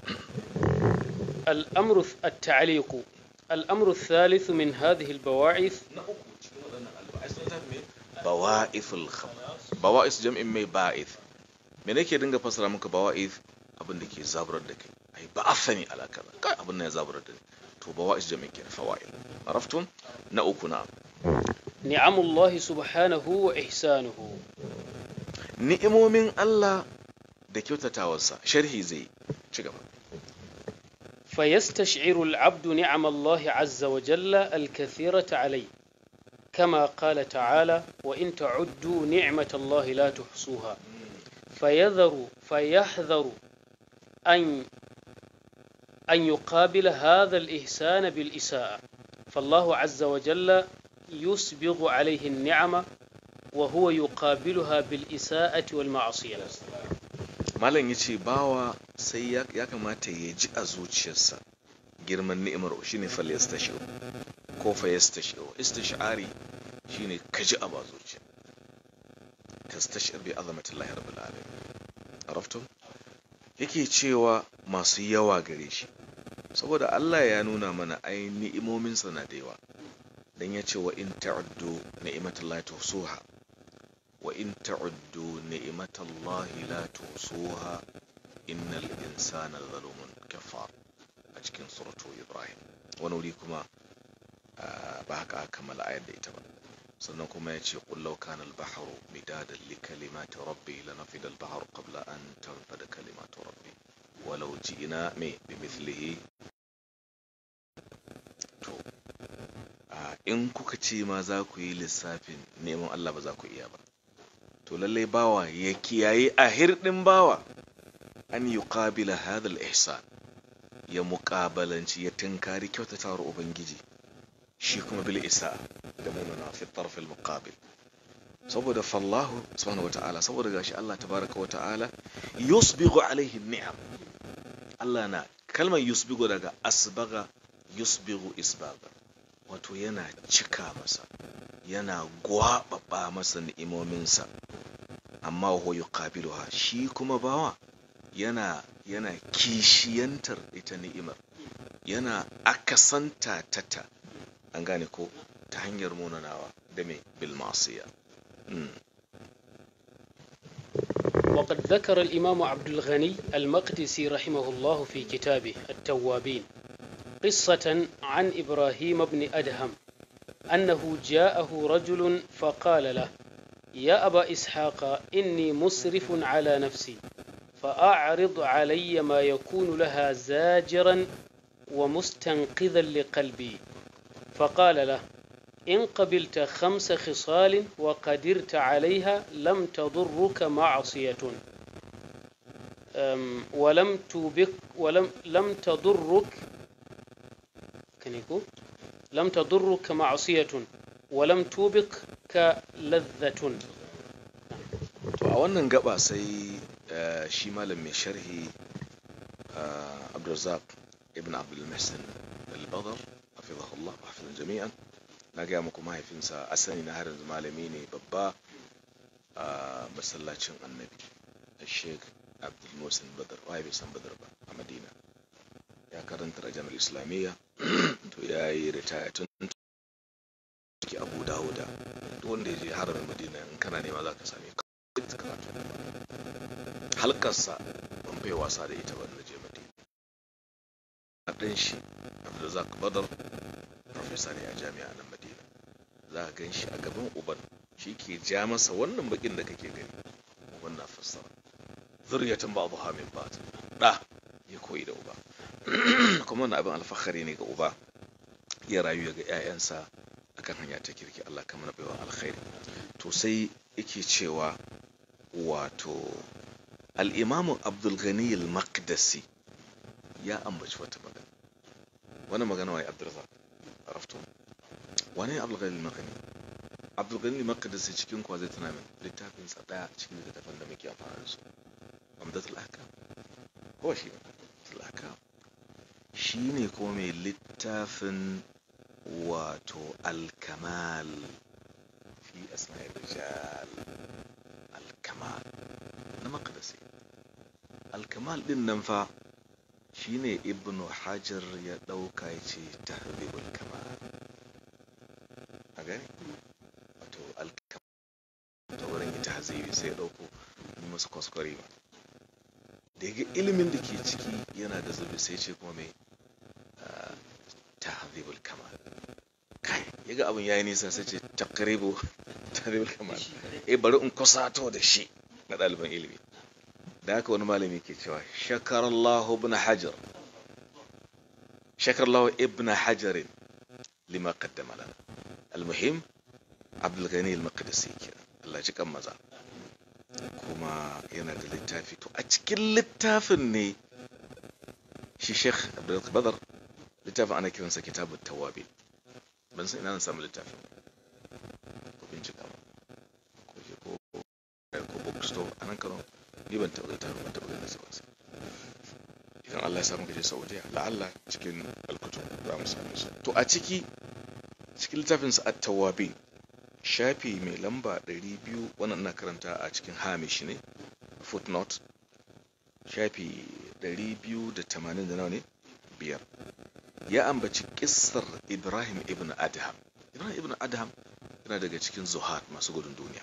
الأمر التعليق الأمر الثالث من هذه البواعث bawa'ithul khabar. Bawa'is jam'in mai ba'ith. Me nake dinga fasara muka bawa'ith? Abin da ke zaburar da kai. Ai ba'athani ala kaza. Kai abin nan ya zaburar da ni. To bawa'is jam'in ke fawa'il. Araftum? Na uku na. نعم الله سبحانه وإحسانه. Ni'imomin Allah da kyautatawarsa. Sharhi zai ci gaba. فيستشعر العبد نعم الله عز وجل الكثيرة عليه كما قال تعالى وإن تعدوا نعمة الله لا تحصوها فيذر فيحذر أن أن يقابل هذا الإحسان بالإساءة فالله عز وجل يسبغ عليه النعمة وهو يقابلها بالإساءة والمعصية. Malam ya ce bawa sai ya kamata ya ji a zuciyarsa girman ni'imar shi ne fal yastashiru ko fa yastashiru. Istishari shi ne ka ji a ba zuciya. Tastashir bi azamatillahi rabbil alamin. Araftum? Yake cewa masu yawa gare shi saboda Allah ya nuna mana ai ni'imominsa na da yawa dan ya ce wa in ta'uddu ni'matallahi tuhsuha wa in ta'uddu ni'matallahi la tuhsuha innal insana zalumun kafar a cikin suratu Ibrahim. Wani wuri kuma ba haka aka kammala ayar da ita ba. Sannan kuma ya ce qul law kana al-bahru midadan li kalimati rabbi lanafida al-bahru qabla an tanfada kalimatu rabbi walau ji'na mi bimithlihi. To in kuka ce ma za ku yi lissafin neman Allah ba za ku iya ba. To lallai bawa ya kiyaye a hirɗin bawa an yi ƙabila hadal ihsan ya muƙabalanci ya tunkari kyautatawar ubangiji shi kuma bil isa da munana fi tarfil muqabil saboda fallahu subhanahu wata'ala saboda gashi Allah tabaraka wata'ala yusbighu alaihi ni'am. Allah na kalmar yusbighu daga asbaga yusbighu isbaga wato yana cika masa yana gwababa masa ni'imominsa amma huwa yuqabiluha shi kuma bawa yana yana kishiyantar ita ni'imar yana akasanta tata an gane ko ta hanyar munanawa da me bil ma'siya. وقد ذكر الإمام عبد الغني المقدسي رحمه الله في كتابه التوابين قصة عن إبراهيم بن أدهم أنه جاءه رجل فقال له يا أبا إسحاق إني مسرف على نفسي فأعرض علي ما يكون لها زاجرا ومستنقذا لقلبي فقال له إن قبلت خمس خصال وقدرت عليها لم تضرك معصية ولم توبك ولم لم تضرك كنيكو لم تضرك معصية ولم توبك كلذة. To a wannan gaba sai shi malam mai sharhi Abdurrazzaq ibn Abdul Muhsin al-Badr hafizahullah wa hafizan jami'an. Na gaya muku mahaifinsa asali na harin malami ne babba a masallacin annabi Sheikh Abdul Muhsin Badr wai bai san Badr ba a Madina ya karanta a jami'ar Islamiyya to ya yi ritaya tun ke Abu Dawuda duk wanda ya je haramin Madina in kana nema za ka same karatu halkarsa ban bai wasa da ita ban je Madina. A ɗan shi Abdurrazzaq Badr professor ne a jami'a nan Madina za ka gan shi a gaban uban shi ke ja masa wannan bakin da kake gani uban na fassara zuriyatan ba'dha min ba'd da ya koyi da uba kuma wannan abin alfahari ne ga uba ya rayu ga ƴaƴansa akan hanya ta kirki Allah ka mana baiwa alkhairi. To sai yake cewa wato al-Imam Abdul Ghani al-Maqdisi ya ambaci wata magana wannan magana wai Abdurrazzaq arafto wani Abdul Ghani al-Maqdisi Abdul Ghani al-Maqdisi cikin kwa zai tana min littafin sa daya cikin littafin da muke amfani da su Umdatul Ahkam ko shi Umdatul Ahkam shine kuma mai littafin wato al-Kamal fi asma'ir rijal al-Kamal na Maqdisi alkamal din nan fa shine ibnu hajar ya dauka yace tahdhibul kamal a gani wato alkamal to wurin ita hazibi sai ya dauko ni musu kuskure ba da yaga ilimin da ke ciki yana da zubi sai ce kuma mai tahdhibul kamal kai yaga abun yayi nisa sai ce taqribu tahdhibul kamal eh bari in kusato da shi na ɗaliban ilimi da haka wani malami ke cewa shakarallahu ibn hajar shakarallahu ibn hajar lima qaddama lana almuhim abdul ghani al-maqdisi kenan Allah ji kan maza kuma yana da littafi to a cikin littafin ne shi Sheikh Abdul Badr littafin ana kiransa kitabut tawabin ban san ina na samu littafin ko bincika ko ko ko bookstore anan kano ni ban taɓa ta ban taɓa ganin sa ba idan Allah ya samu gaje Saudiya la'alla cikin alkutub za mu samu su to a ciki cikin littafin sa at-tawabin shafi mai lamba ɗari biyu wannan ina karanta a cikin hamish ne footnote shafi ɗari biyu da tamanin da nawa ne biyar ya ambaci kissar Ibrahim ibn Adham Ibrahim ibn Adham yana daga cikin zuhad masu gudun duniya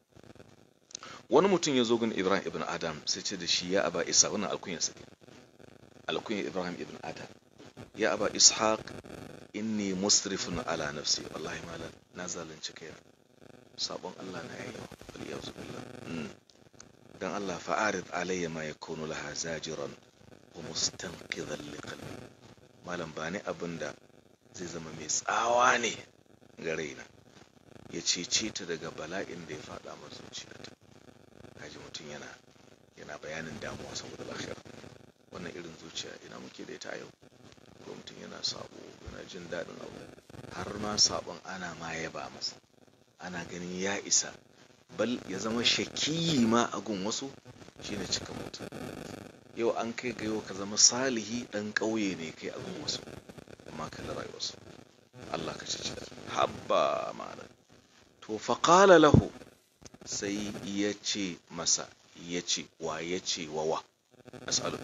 wani mutum ya zo gun Ibrahim ibn Adham sai ce da shi ya aba Isa wannan alkunyar sa alkunyar Ibrahim ibn Adham ya aba Ishaq inni musrifun ala nafsi wallahi malan na zalunci kaina sabon Allah na yayi wal yawzu billah dan Allah fa'arid alayya ma yakunu laha zajiran wa mustanqidhan liqalbi malam bani abinda zai zama mai tsawa ne ga raina ya cece ta daga bala'in da ya fada masa zuciyarta kaji mutum yana yana bayanin damuwa saboda lahira wannan irin zuciya ina muke da ita yau ko mutum yana sabo yana jin daɗin abu har ma sabon ana ma yaba masa ana ganin ya isa bal ya zama shakiyi ma a gun wasu shine cika mutum yau an kai ga yau ka zama salihi dan ƙauye ne kai a gun wasu amma kalla rayuwarsu Allah ka ci habba ma'ana to faqala lahu sai ya ce masa ya ce wa ya ce wa wa as'alu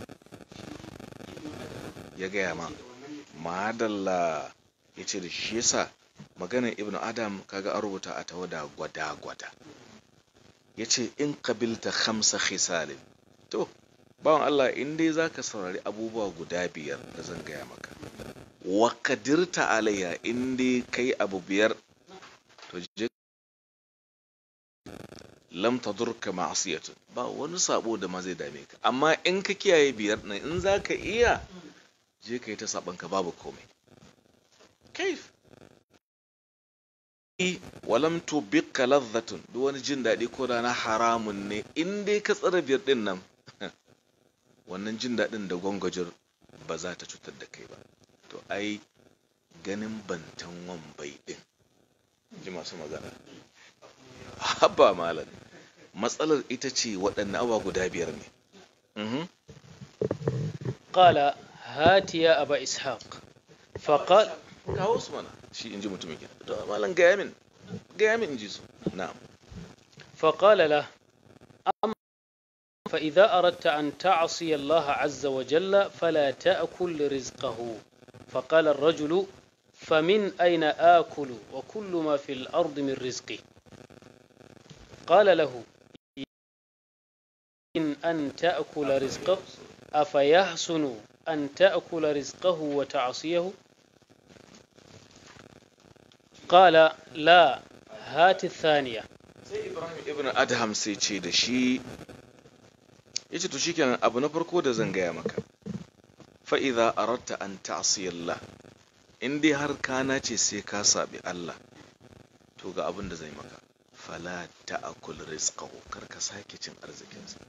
ya gaya ma madalla ya ce da shi yasa maganar ibnu adam kaga an rubuta a tawada gwada-gwada ya ce in qabilta khamsa khisalin to bawan Allah in dai zaka saurari abubuwa guda biyar da zan gaya maka wa qadirta alayya in dai kai abu biyar to je lam tadurka ma'siyatun ba wani sabo da ma zai dame ka amma in ka kiyaye biyar nan in zaka iya je kai ta saban ka babu komai kaif walam tubika ladhatun duk wani jin daɗi ko da na haramun ne in dai ka tsara biyar din nan wannan jin daɗin da gwangwajir ba za ta cutar da kai ba to ai ganin bantan wambai din ji masu magana haba malam matsalar ita ce waɗanne awa guda biyar ne qala hati ya aba ishaq faqal kawo su mana shi inji mutumin ke to malam gaya min gaya min inji su na'am faqala la amma fa idza aradta an ta'si Allah azza wa jalla fala ta'kul rizqahu faqala ar-rajulu famin ayna akulu wa kullu ma fil ardi min rizqi qala lahu in an ta'kula rizqahu afayahsunu an ta'kula rizqahu wa ta'siyahu قال لا هات الثانية sai Ibrahim ibn Adham sai ce da shi yace to shikenan abu na farko da zan gaya maka fa idza aradta an ta'si Allah in dai har kana ce sai ka sabi Allah to ga abin da zai maka fala ta'kul rizqahu kar ka sake cin arzikin sa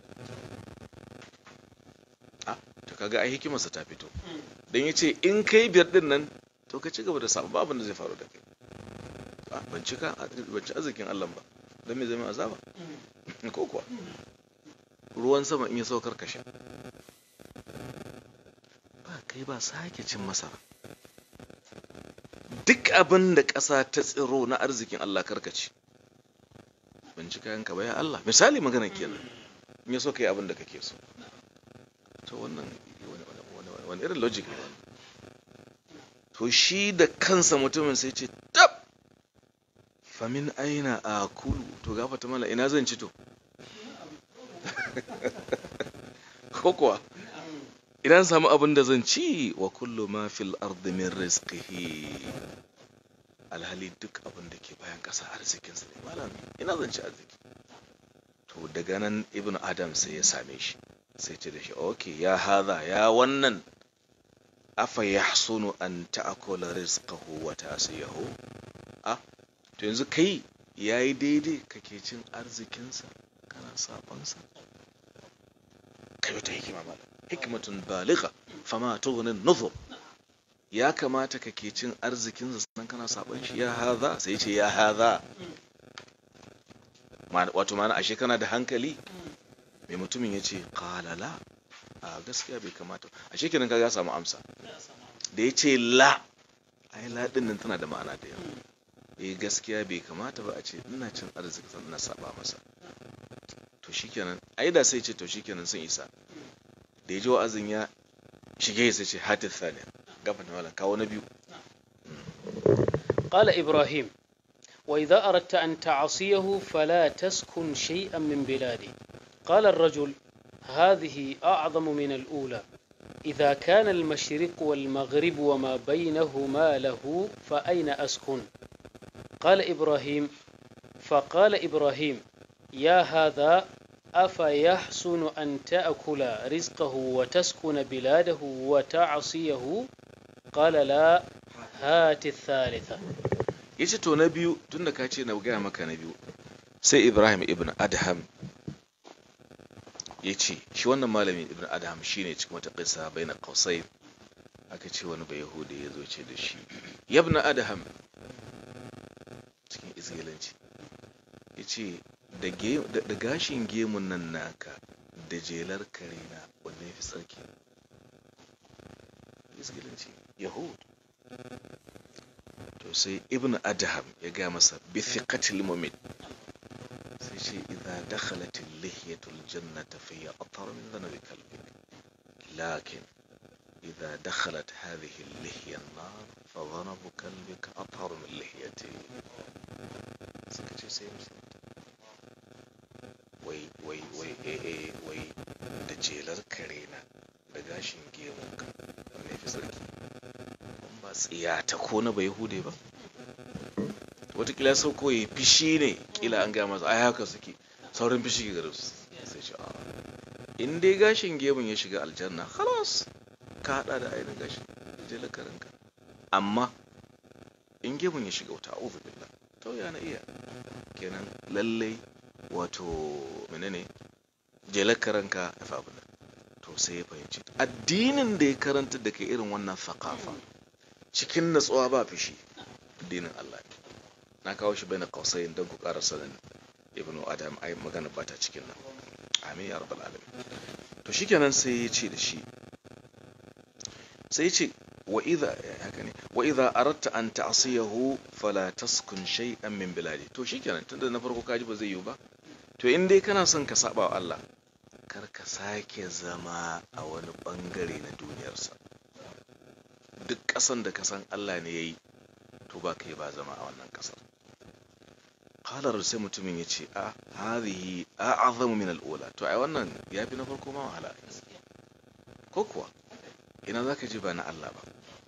ah to kaga ai hikimarsa ta fito dan yace in kai biyar din nan to ka ci gaba da samu babin da zai faru da kai ban cika ban ci arzikin Allah ba don me zama azaba ko kuwa ruwan sama in ya saukar ka sha ba kai ba sake cin masara duk abin da ƙasa ta tsiro na arzikin Allah karkaci ban cika yanka ba ya Allah misali magana kenan in ya so kai abin da kake so to wannan wani irin logic ne wannan? To shi da kansa mutumin sai ce tab famin aina a kulu, to gafata mala ina zan ci to ko kuwa idan samu abin da zan ci, wa kullu ma fil ardi min rizqihi, alhali duk abin da ke bayan ƙasa arzikin sa ne malam, ina zan ci arziki. To daga nan ibnu adam sai ya same shi sai ce da shi okay ya hadha, ya wannan, afa yahsunu an ta'kula rizqahu wa ta'siyahu, ah to yanzu kai yayi daidai kake cin arzikin sa kana saban sa? Kai wata hikima malam, hikmatun baligha fama tughni an-nuzur, ya kamata kake cin arzikin sa sannan kana saban shi. Ya hadha, sai ce ya hadha, wato mana ashe kana da hankali? mai mutumin ya ce qala la, a gaskiya bai kamata. ashe kenan kaga ya samu amsa da ya ce la, ai la din nan tana da ma'ana da yawa. eh gaskiya bai kamata ba a ce ina cin arziki sannan na saba masa. to shikenan ai da sai ce to shikenan sun isa. da ya ji wa'azin ya shige sai ce hatif thaniya, gafa da malam kawo na biyu. qala ibrahim wa idha aradta an ta'asiyahu fala taskun shay'an min biladi. قال الرجل هذه أعظم من الأولى إذا كان المشرق والمغرب وما بينهما له فأين أسكن؟ قال إبراهيم فقال إبراهيم يا هذا أفيحسن أن تأكل رزقه وتسكن بلاده وتعصيه؟ قال لا هات الثالثة. yace to na biyu tunda ka ce na gaya maka na biyu, sai Ibrahim ibn Adham ya ce shi wannan malamin ibn Adham shine cikin wata qissa baina qausain, aka ce wani bai yahudi ya zo ce da shi ya ibn Adham cikin izgilanci, ya ce da gashin gemun nan naka da jelar kare na wanda ya fi tsarki. izgilanci yahud. to sai ibn Adham ya ga masa bi thiqatil mu'min, sai ce idza dakhalat al-lihyatu al-jannata fa hiya athar min dhanbi kalbik, lakin idza dakhalat hadhihi al-lihya an-nar fa dhanbu kalbika athar min lihyati. suka ce sai musulunta wai wai wai eh wai da jelar kare na da gashin gemunka wanne fi sarki? ba tsiya ta ko na bai hude ba, watakila sau ko ya fishi ne, kila an gaya masa ai haka suke saurin fishi ga gare su. sai ce a in dai gashin gemun ya shiga aljanna khalas ka hada da ainihin gashin jelar karenka, amma in gemun ya shiga wata a'udhu billah, to ya na iya kenan lallai wato menene jelar karenka ya fa abin. to sai ya fahimci addinin da ya karanta da kai irin wannan thaqafa cikin natsuwa ba fishi, addinin Allah ne. na kawo shi baina qausain don ku ƙara sanin ibnu Adam ai magana ba ta cikin nan. amin ya rabbal alamin. to shikenan sai ya ce da shi sai ya ce wa idha haka ne wa idha aradta an ta'siyahu fala taskun shay'an min biladi. to shikenan tunda na farko kaji ba zai yi ba, to in dai kana son ka saba wa Allah kar ka sake zama a wani bangare na duniyarsa. duk ƙasan da ka san Allah ne yayi to ba kai ba zama a wannan ƙasar. qalar sai mutumin ya ce a hadhihi a'zamu min al-ula, to ai wannan yafi na farko ma wahala ko kuwa ina zaka ji ba na Allah ba.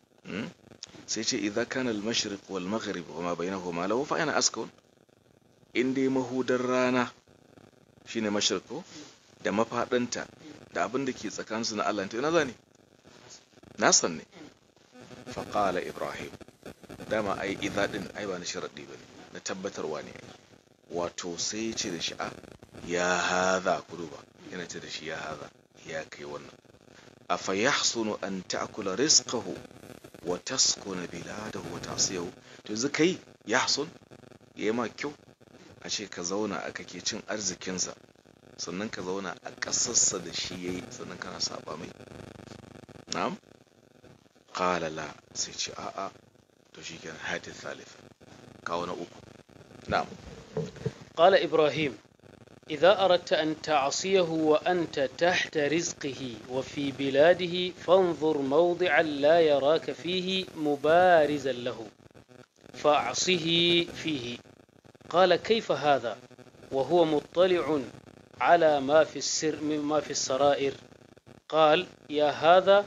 sai ce idza kana al-mashriq wal maghrib wa ma bainahuma lahu fa ana askun, in dai mahudar rana shine mashriqo da mafadanta da abin da ke tsakaninsu na Allah, to ina zani na san ne. fa qala Ibrahim, dama ai idza din ai ba na sharadi bane, na tabbatarwa ne. wato sai ya ce da shi a ya hadha, ku duba yana ce da shi ya hadha, ya kai wannan, afa yahsunu an ta'kula rizqahu wa taskuna biladahu wa ta'siyahu. to yanzu kai yahsun yayi ma kyau a ce ka zauna a kake cin arzikinsa sannan ka zauna a ƙasarsa da shi yayi sannan kana saba mai? na'am. qala la, sai ce a'a. to shikenan hadith thalith, kawo na uku. na'am. قال إبراهيم إذا أردت أن تعصيه وأنت تحت رزقه وفي بلاده فانظر موضعا لا يراك فيه مبارزا له فاعصه فيه. قال كيف هذا وهو مطلع على ما في السر ما في السرائر؟ قال يا هذا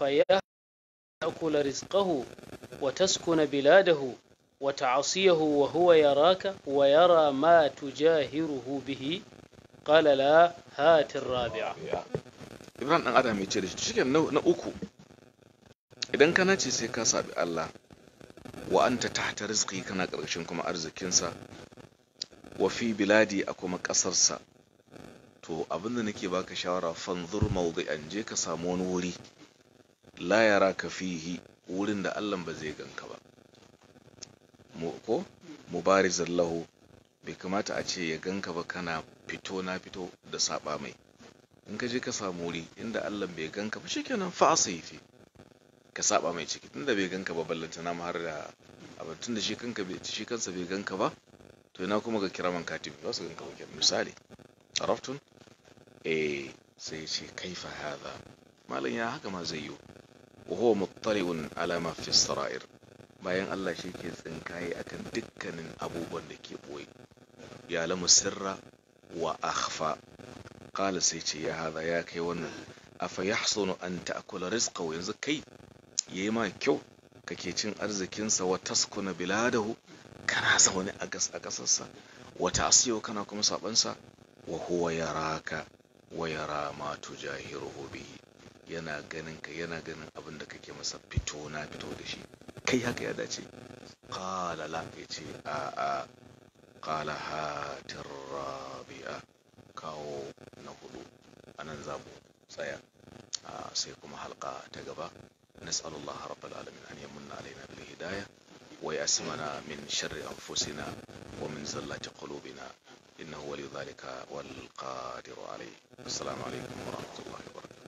أفيأكل رزقه وتسكن بلاده وتعصيه وهو يراك ويرى ما تجاهره به؟ قال لا هات الرابعة. Ibrahim ɗan adam ya ce da shi shike na uku idan kana ce sai ka sabi Allah wa anta tahta rizqi kana ƙarshen kuma arzikinsa wa fi biladi a kuma ƙasarsa to abinda nake baka shawara fanzur mawdi'an je ka samu wani wuri la yaraka fihi wurin da Allah ba zai ganka ba mu ko mubarizan lahu bai kamata a ce ya ganka ba kana fito na fito da saba mai in ka je ka samu wuri inda Allah bai ganka ba shikenan fa asaifi ka saba mai ciki tunda bai ganka ba ballanta na har da abin tunda shi kanka bai shi kansa bai ganka ba to ina kuma ga kiraman katibi ba su ganka ba misali araftun eh sai ce kaifa hadha malan ya haka ma zai yi wa huwa muttali'un ala ma fi sarair bayan Allah shi ke tsinkaye akan dukkanin abubuwan da ke boye ya lamu sirra wa akhfa qala sai ce ya hada ya kai wannan afa yahsunu an ta'kula rizqahu yanzu kai yayi ma kyau kake cin arzikinsa wa taskuna biladahu kana zaune a gas a kasarsa wa ta'siyu kana kuma sabansa wa huwa yaraka wa yara ma tujahiruhu bihi yana ganin ka yana ganin abin da kake masa fito na fito da shi kai haka ya dace qala la yace a a qala hatir rabi'a kawo na hudu anan zamu tsaya sai kuma halqa ta gaba nas'alullaha rabbal alamin an yamunna alaina bil hidayah wa yasmana min sharri anfusina wa min zallati qulubina innahu waliyyu dhalika wal qadiru alayh. Assalamu alaikum wa rahmatullahi wa barakatuh.